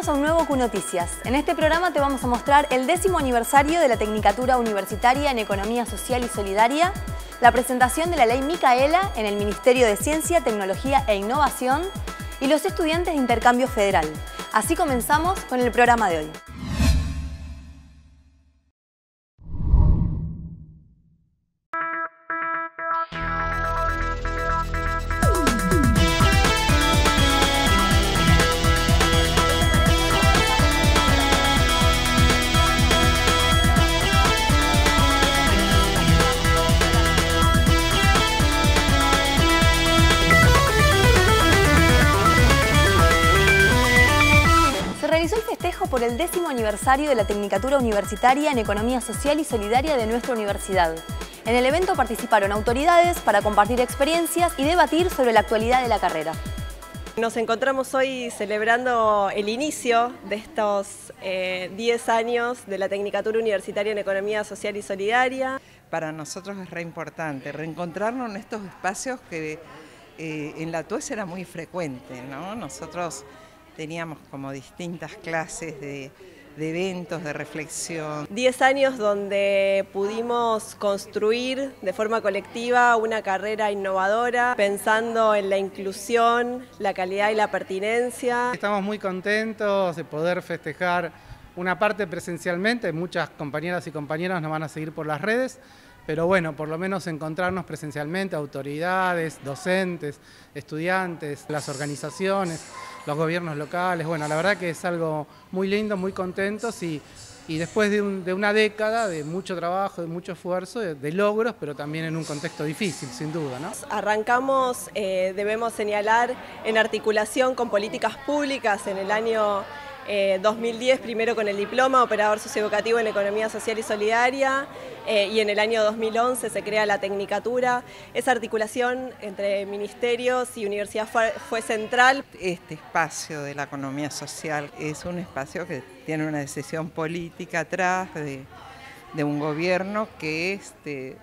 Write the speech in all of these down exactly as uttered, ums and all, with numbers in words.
Bienvenidos a un nuevo Q Noticias. En este programa te vamos a mostrar el décimo aniversario de la Tecnicatura Universitaria en Economía Social y Solidaria, la presentación de la Ley Micaela en el Ministerio de Ciencia, Tecnología e Innovación y los estudiantes de intercambio federal. Así comenzamos con el programa de hoy. Realizó el festejo por el décimo aniversario de la Tecnicatura Universitaria en Economía Social y Solidaria de nuestra universidad. En el evento participaron autoridades para compartir experiencias y debatir sobre la actualidad de la carrera. Nos encontramos hoy celebrando el inicio de estos eh, diez años de la Tecnicatura Universitaria en Economía Social y Solidaria. Para nosotros es re importante reencontrarnos en estos espacios que eh, en la T U E S era muy frecuente, ¿no? Nosotros teníamos como distintas clases de, de eventos, de reflexión. Diez años donde pudimos construir de forma colectiva una carrera innovadora, pensando en la inclusión, la calidad y la pertinencia. Estamos muy contentos de poder festejar una parte presencialmente. Muchas compañeras y compañeros nos van a seguir por las redes, pero bueno, por lo menos encontrarnos presencialmente, autoridades, docentes, estudiantes, las organizaciones, los gobiernos locales. Bueno, la verdad que es algo muy lindo, muy contentos y, y después de, un, de una década de mucho trabajo, de mucho esfuerzo, de, de logros, pero también en un contexto difícil, sin duda, ¿no? Arrancamos, eh, debemos señalar, en articulación con políticas públicas en el año Eh, dos mil diez, primero con el diploma Operador Socioeducativo en Economía Social y Solidaria, eh, y en el año dos mil once se crea la Tecnicatura. Esa articulación entre ministerios y universidad fue, fue central. Este espacio de la economía social es un espacio que tiene una decisión política atrás de, de un gobierno que este,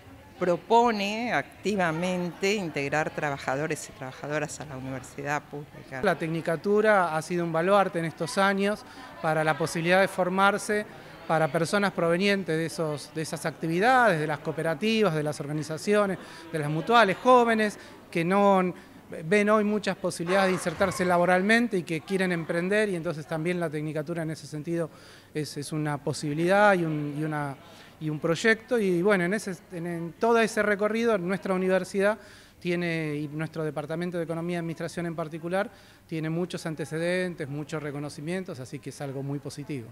propone activamente integrar trabajadores y trabajadoras a la universidad pública. La Tecnicatura ha sido un baluarte en estos años para la posibilidad de formarse para personas provenientes de, esos, de esas actividades, de las cooperativas, de las organizaciones, de las mutuales, jóvenes que no ven hoy muchas posibilidades de insertarse laboralmente y que quieren emprender, y entonces también la Tecnicatura en ese sentido es, es una posibilidad y, un, y una... y un proyecto, y bueno, en, ese, en, en todo ese recorrido nuestra universidad tiene, y nuestro Departamento de Economía y Administración en particular, tiene muchos antecedentes, muchos reconocimientos, así que es algo muy positivo.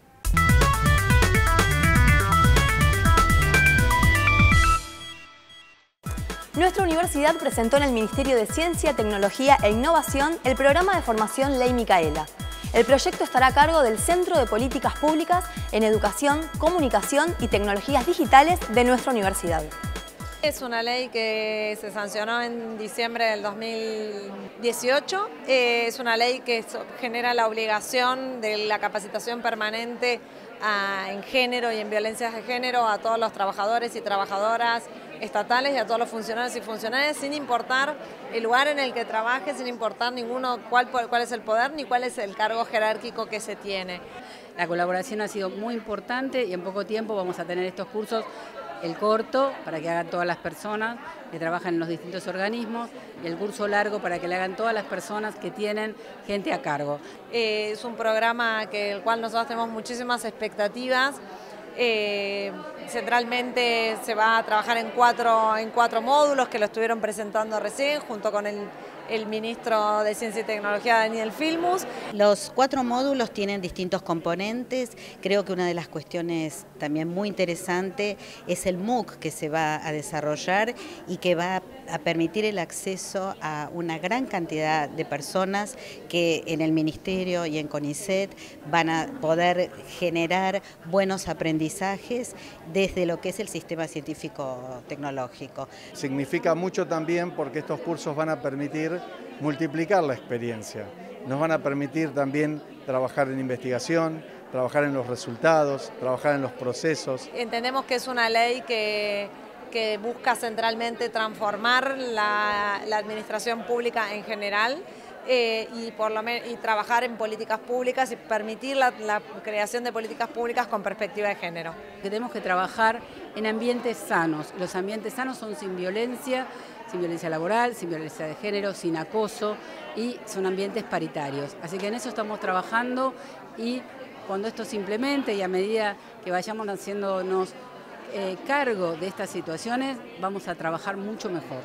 Nuestra universidad presentó en el Ministerio de Ciencia, Tecnología e Innovación el programa de formación Ley Micaela. El proyecto estará a cargo del Centro de Políticas Públicas en Educación, Comunicación y Tecnologías Digitales de nuestra universidad. Es una ley que se sancionó en diciembre del dos mil dieciocho. Es una ley que genera la obligación de la capacitación permanente en género y en violencias de género a todos los trabajadores y trabajadoras estatales y a todos los funcionarios y funcionarias, sin importar el lugar en el que trabaje, sin importar ninguno cuál, cuál es el poder ni cuál es el cargo jerárquico que se tiene. La colaboración ha sido muy importante y en poco tiempo vamos a tener estos cursos, el corto para que hagan todas las personas que trabajan en los distintos organismos y el curso largo para que le hagan todas las personas que tienen gente a cargo. Eh, es un programa que el cual nosotros tenemos muchísimas expectativas. Eh, centralmente se va a trabajar en cuatro, en cuatro módulos que lo estuvieron presentando recién junto con el, el ministro de Ciencia y Tecnología, Daniel Filmus. Los cuatro módulos tienen distintos componentes. Creo que una de las cuestiones también muy interesante es el MOOC que se va a desarrollar y que va a permitir el acceso a una gran cantidad de personas que en el Ministerio y en CONICET van a poder generar buenos aprendizajes desde lo que es el sistema científico-tecnológico. Significa mucho también porque estos cursos van a permitir multiplicar la experiencia, nos van a permitir también trabajar en investigación, trabajar en los resultados, trabajar en los procesos. Entendemos que es una ley que, que busca centralmente transformar la, la administración pública en general, eh, y, por lo y trabajar en políticas públicas y permitir la, la creación de políticas públicas con perspectiva de género. Que tenemos que trabajar en ambientes sanos. Los ambientes sanos son sin violencia, sin violencia laboral, sin violencia de género, sin acoso, y son ambientes paritarios. Así que en eso estamos trabajando, y cuando esto se implemente y a medida que vayamos haciéndonos eh, cargo de estas situaciones, vamos a trabajar mucho mejor.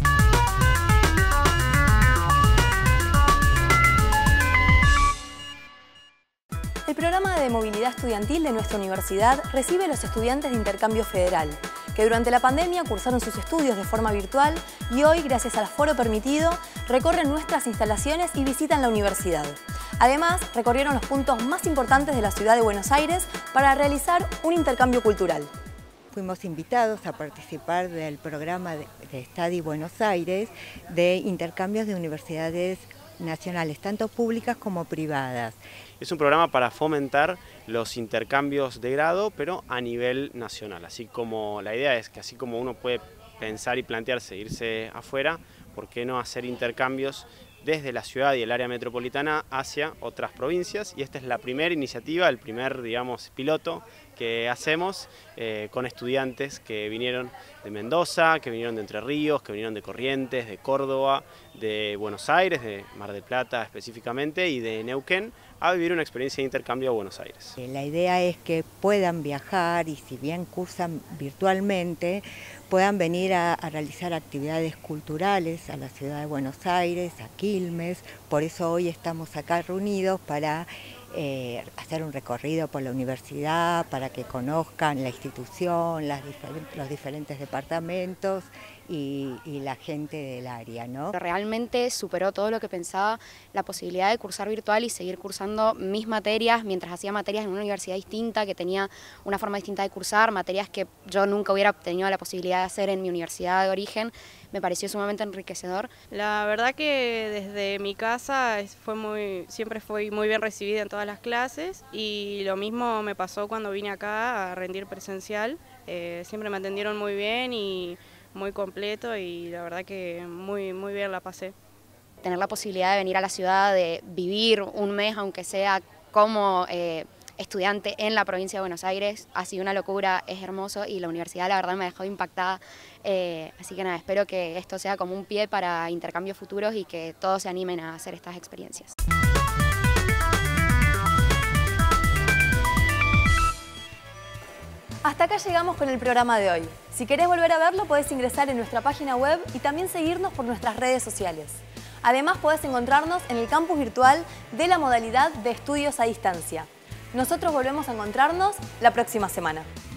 El programa de movilidad estudiantil de nuestra universidad recibe a los estudiantes de intercambio federal, que durante la pandemia cursaron sus estudios de forma virtual y hoy, gracias al aforo permitido, recorren nuestras instalaciones y visitan la universidad. Además, recorrieron los puntos más importantes de la ciudad de Buenos Aires para realizar un intercambio cultural. Fuimos invitados a participar del programa de, de Study Buenos Aires de intercambios de universidades nacionales, tanto públicas como privadas. Es un programa para fomentar los intercambios de grado, pero a nivel nacional. Así como la idea es que así como uno puede pensar y plantearse irse afuera, ¿por qué no hacer intercambios desde la ciudad y el área metropolitana hacia otras provincias? Y esta es la primera iniciativa, el primer, digamos, piloto que hacemos eh, con estudiantes que vinieron de Mendoza, que vinieron de Entre Ríos, que vinieron de Corrientes, de Córdoba, de Buenos Aires, de Mar del Plata específicamente, y de Neuquén, a vivir una experiencia de intercambio a Buenos Aires. La idea es que puedan viajar y, si bien cursan virtualmente, puedan venir a, a realizar actividades culturales a la ciudad de Buenos Aires, a Quilmes. Por eso hoy estamos acá reunidos para eh, hacer un recorrido por la universidad, para que conozcan la institución, las difer- los diferentes departamentos y, y la gente del área, ¿no? Realmente superó todo lo que pensaba, la posibilidad de cursar virtual y seguir cursando mis materias mientras hacía materias en una universidad distinta, que tenía una forma distinta de cursar, materias que yo nunca hubiera tenido la posibilidad de hacer en mi universidad de origen. Me pareció sumamente enriquecedor. La verdad que desde mi casa fue muy, siempre fui muy bien recibida en todas las clases, y lo mismo me pasó cuando vine acá a rendir presencial. Eh, siempre me atendieron muy bien y muy completo, y la verdad que muy, muy bien la pasé. Tener la posibilidad de venir a la ciudad, de vivir un mes, aunque sea como eh, estudiante en la provincia de Buenos Aires, ha sido una locura, es hermoso, y la universidad la verdad me ha dejado impactada. Eh, así que nada, espero que esto sea como un pie para intercambios futuros y que todos se animen a hacer estas experiencias. Hasta acá llegamos con el programa de hoy. Si querés volver a verlo, podés ingresar en nuestra página web y también seguirnos por nuestras redes sociales. Además, podés encontrarnos en el campus virtual de la modalidad de estudios a distancia. Nosotros volvemos a encontrarnos la próxima semana.